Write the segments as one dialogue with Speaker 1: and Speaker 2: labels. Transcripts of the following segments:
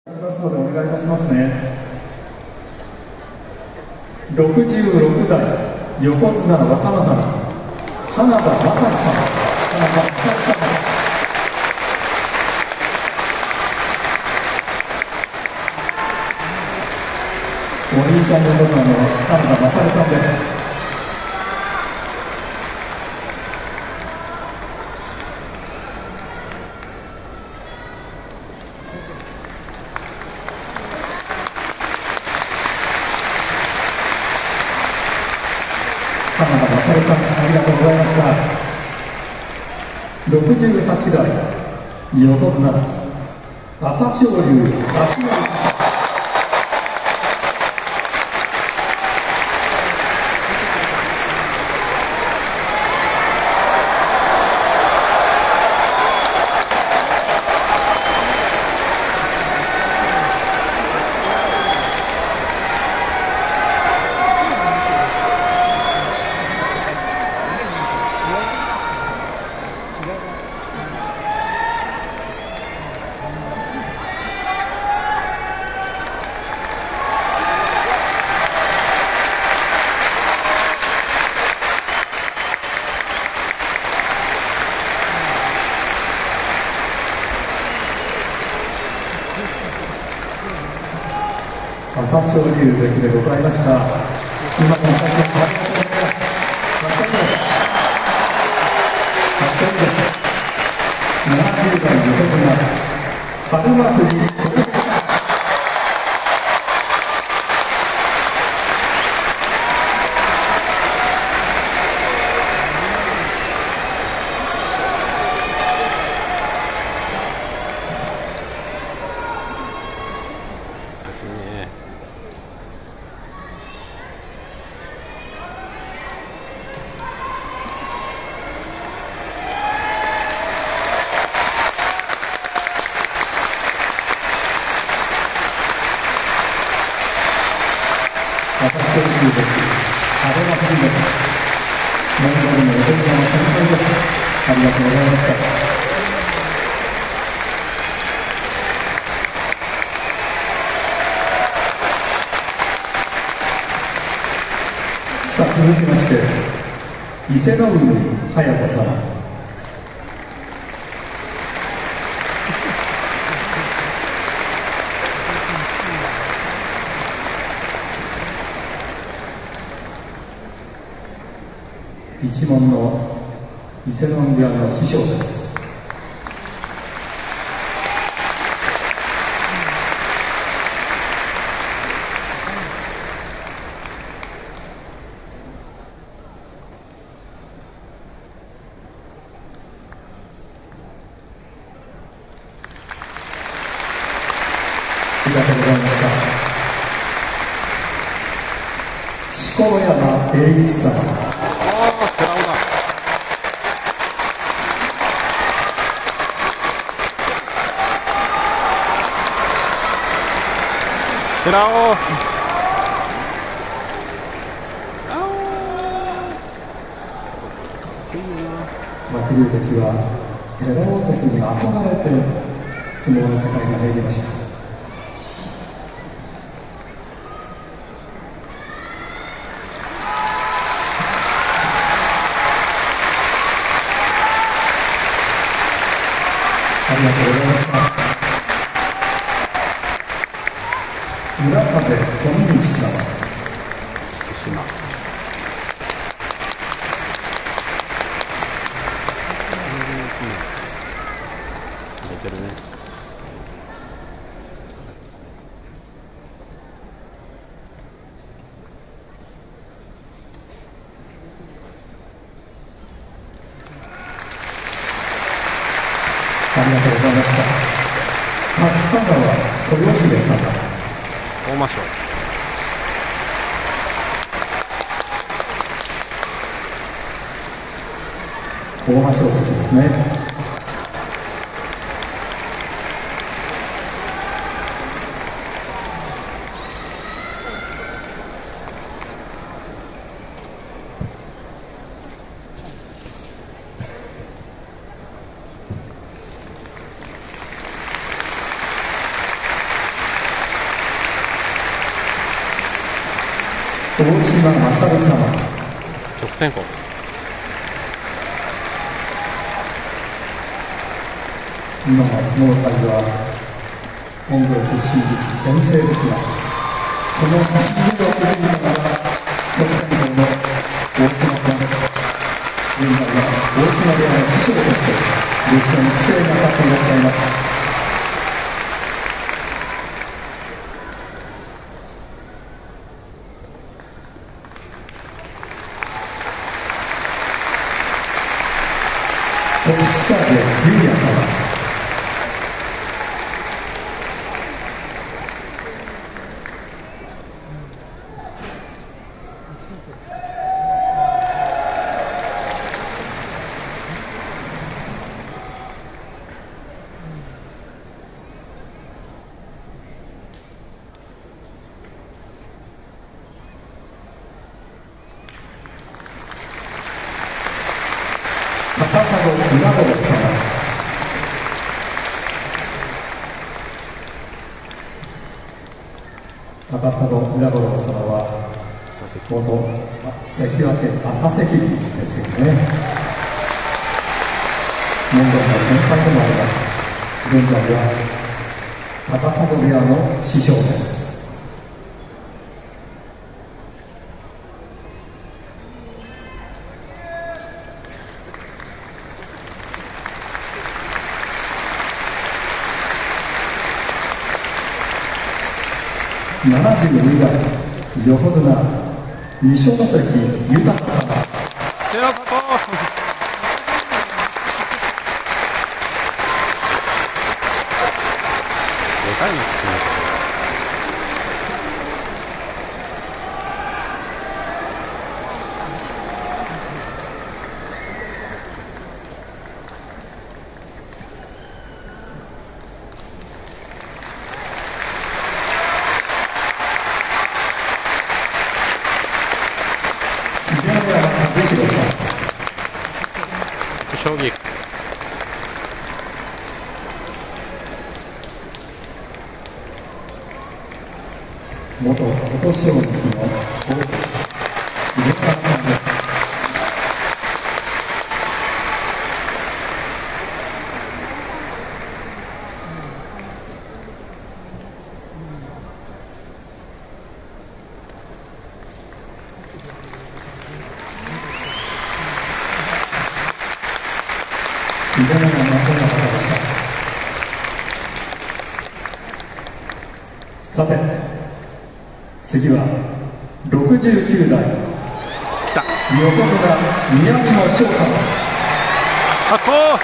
Speaker 1: しますのでお願いいたしますね。66代横綱若乃花花田正史さん、花田正史さん、お兄ちゃん横綱の花田正史さんです。花田正史さん、ありがとうございました。68代横綱朝青龍秋盛さん、朝青龍関でございました。今のお酒800円です。800円です。70代横綱春馬富士小池さん、
Speaker 2: 難しいね。
Speaker 1: 朝青龍関春馬富士関、モンゴルの横綱の先輩です。ありがとうございました。さあ、続きまして伊勢ノ海隼人さん、一門の伊勢ノ海の師匠です。ありがとうございました。錣山栄一さん、
Speaker 2: 寺尾
Speaker 1: 鶴竜関は寺尾関に憧れて相撲の世界に入りました。ありがとうございました。村風富道さん、
Speaker 2: 福島出てるね。
Speaker 1: ありがとうございました。勝田川豊秀さん、
Speaker 2: 大間賞
Speaker 1: 大間翔関ですね。 大島勝様。
Speaker 2: 得点校。
Speaker 1: 今の相撲界はモンゴル出身力士全盛ですが、その礎を築いたのが得点校の大島さんです。現在は大島部屋の師匠として弟子の育成に当たっていらっしゃいます。トップスターでユリア様。高砂浦五郎様。高砂浦五郎様は元関脇朝関ですよね。モンゴルの先輩でもあります。現在は高砂部屋の師匠です。72代横綱二所ノ関豊様。
Speaker 2: セラサコでかいのですね。将棋
Speaker 1: 元琴奨菊の大関上原さんです。非常に真っ赤な方でした。さて、次は69代横綱宮城野翔さん。
Speaker 2: あこ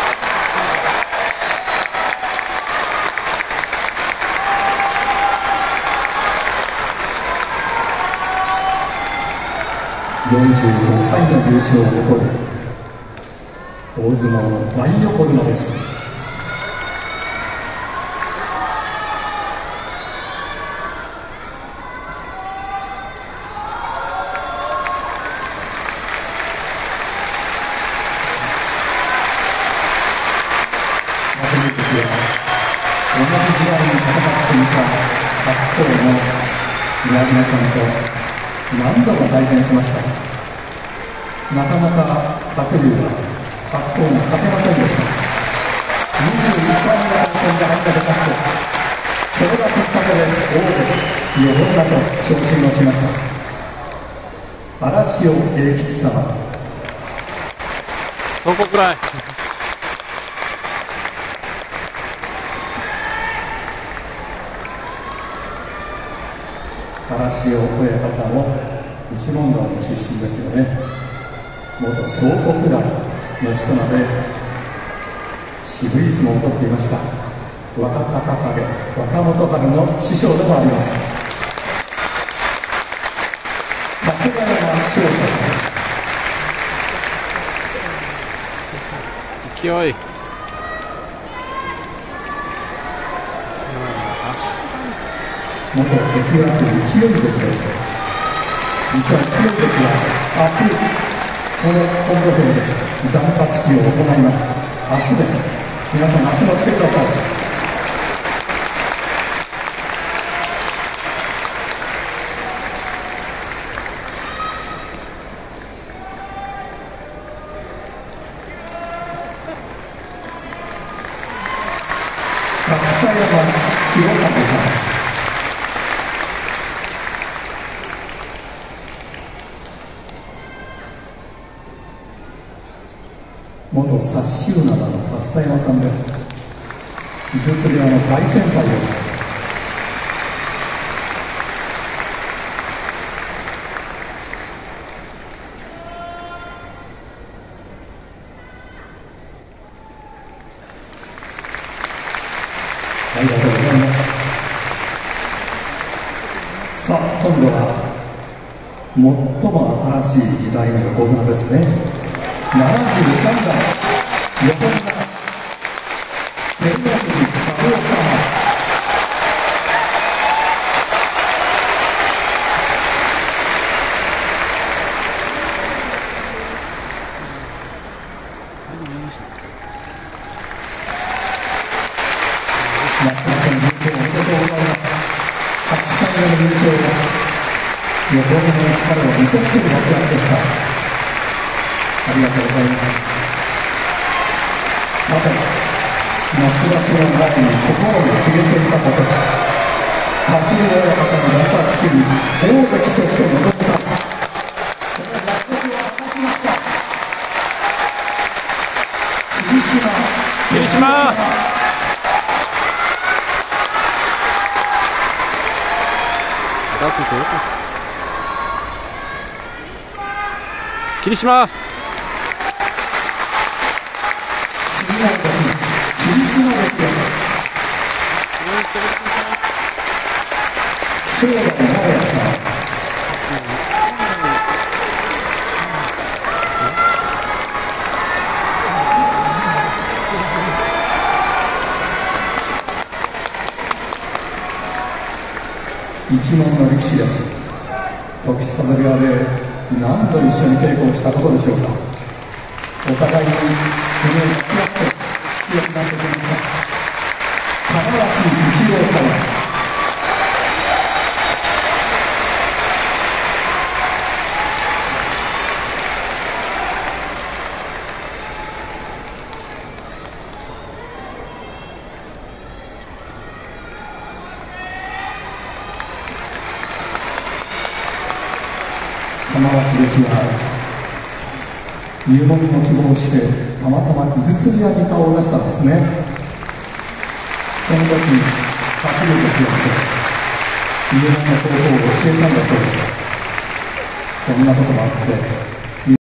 Speaker 1: 45回の優勝を誇る大相撲の大横綱です。同じ時代に戦っていた白鵬の宮城野さんと何度も対戦しました。なかなか鶴竜は白鵬に勝てませんでした。21回目の対戦で相手で勝って、それがきっかけで大関横綱と昇進をしました。嵐尾栄吉様。
Speaker 2: そこくらい
Speaker 1: 嵐尾親方も一門道の出身ですよね。元総国大のしこ名で渋い相撲を取っていました。若隆景、若元春の師匠でもあります。立川山翔太
Speaker 2: 勢い
Speaker 1: 元関脇勢い関です。実は勢い関は明日この本土俵で断髪式を行います。明日です。皆さん明日も来てください。 清風さん、元薩州灘の達田山さんです。井筒部屋の大先輩です。ありがとうございます。さあ、今度は最も新しい時代の横綱ですね。73代横綱照ノ富士佐藤様。夏場所の優勝おめでとうございます。8回目の優勝は横綱の力を見せつける活躍でした。ありがとうございます。さて、夏場所の前に心に決めていたこと、鶴竜親方の中敷きに大関として臨んだ、その約束を果たしました。
Speaker 2: 霧島出すとよかった。霧島
Speaker 1: 霧島関です。正代直也さん、一門の力士です。時津風部屋で何度一緒に稽古をしたことでしょうか。お互いに胸を突き合って強くなってきました。玉鷲一郎様、玉鷲関は入門を希望してたまたま井筒部屋に顔を出したんですね。その時に鶴竜関を見て入門の方法を教えたんだそうです。そんなこともあって